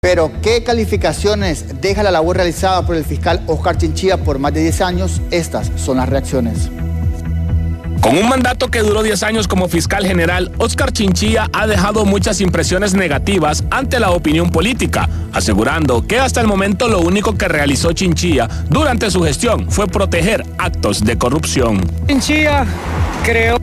Pero, ¿qué calificaciones deja la labor realizada por el fiscal Óscar Chinchilla por más de 10 años? Estas son las reacciones. Con un mandato que duró 10 años como fiscal general, Óscar Chinchilla ha dejado muchas impresiones negativas ante la opinión política, asegurando que hasta el momento lo único que realizó Chinchilla durante su gestión fue proteger actos de corrupción. Chinchilla creó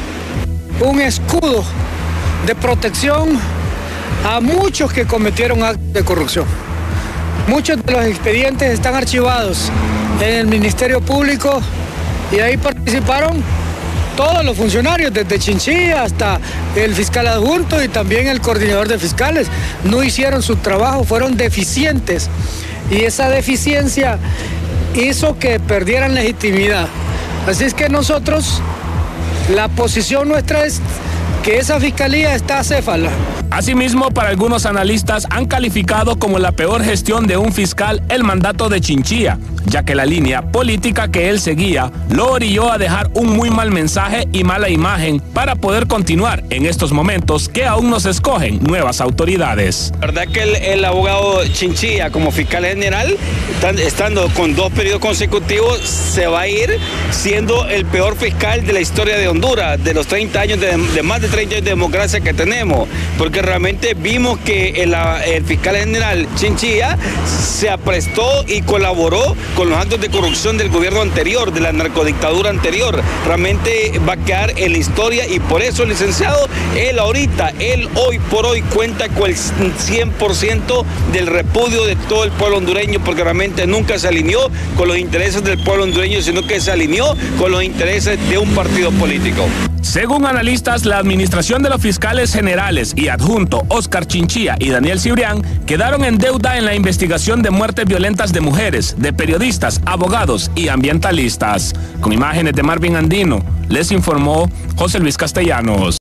un escudo de protección a muchos que cometieron actos de corrupción. Muchos de los expedientes están archivados en el Ministerio Público y ahí participaron todos los funcionarios, desde Chinchilla hasta el fiscal adjunto y también el coordinador de fiscales. No hicieron su trabajo, fueron deficientes. Y esa deficiencia hizo que perdieran legitimidad. Así es que nosotros, la posición nuestra es que esa fiscalía está acéfala. Asimismo, para algunos analistas han calificado como la peor gestión de un fiscal el mandato de Chinchilla, ya que la línea política que él seguía lo orilló a dejar un muy mal mensaje y mala imagen para poder continuar en estos momentos que aún no se escogen nuevas autoridades. La verdad que el abogado Chinchilla como fiscal general, estando con 2 periodos consecutivos, se va a ir siendo el peor fiscal de la historia de Honduras, de los 30 años, de más de 30 años de democracia que tenemos, porque realmente vimos que el fiscal general Chinchilla se aprestó y colaboró con los actos de corrupción del gobierno anterior, de la narcodictadura anterior. Realmente va a quedar en la historia y por eso, licenciado, él hoy por hoy cuenta con el 100% del repudio de todo el pueblo hondureño, porque realmente nunca se alineó con los intereses del pueblo hondureño, sino que se alineó con los intereses de un partido político. Según analistas, la administración de los fiscales generales y adjunto Óscar Chinchilla y Daniel Cibrián quedaron en deuda en la investigación de muertes violentas de mujeres, de periodistas, abogados y ambientalistas. Con imágenes de Marvin Andino, les informó José Luis Castellanos.